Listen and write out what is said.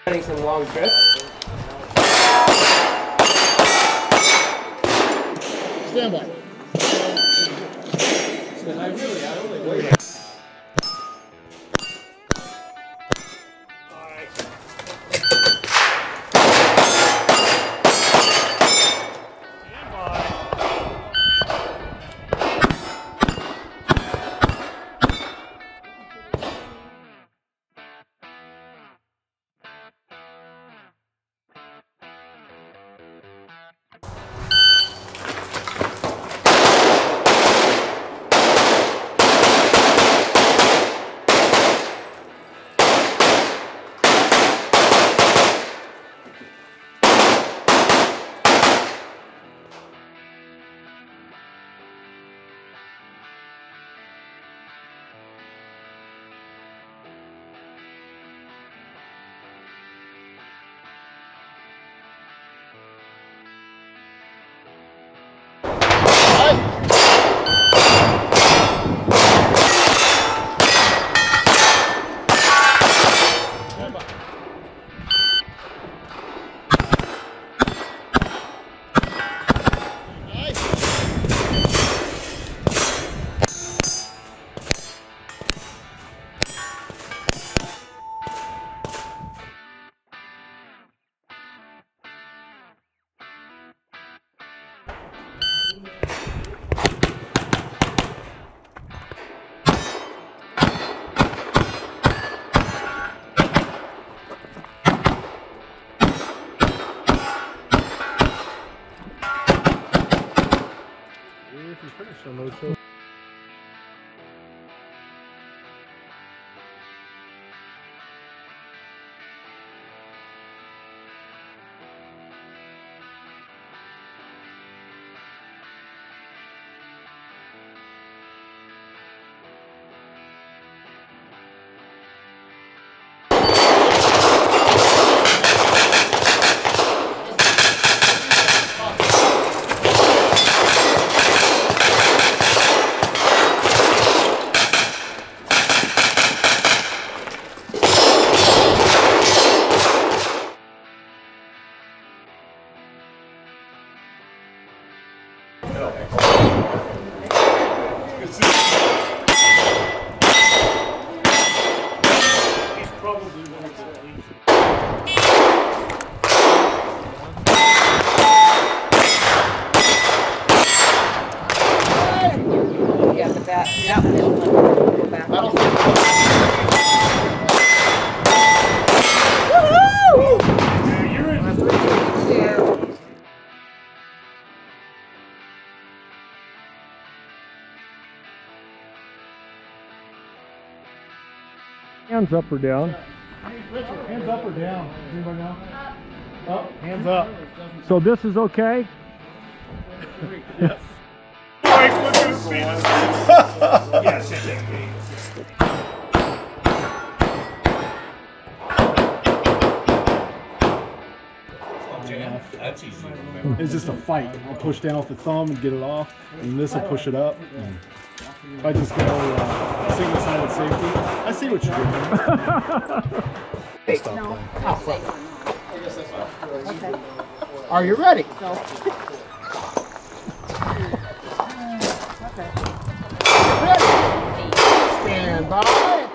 Planning some long trips. Stand by. I only wait. If you finish on those two. Yeah, but that one is go back. Woohoo! Yeah, you're in. Hands up or down? Hands up or down? Anybody know? Up. Hands up. So this is okay? Yes. Yes. That's easy to remember. It's just a fight. I'll push down with the thumb and get it off, and this will push it up. If I just go single-sided safety, I see what you're doing. No. Okay. Are you ready? No. Ready? Stand by.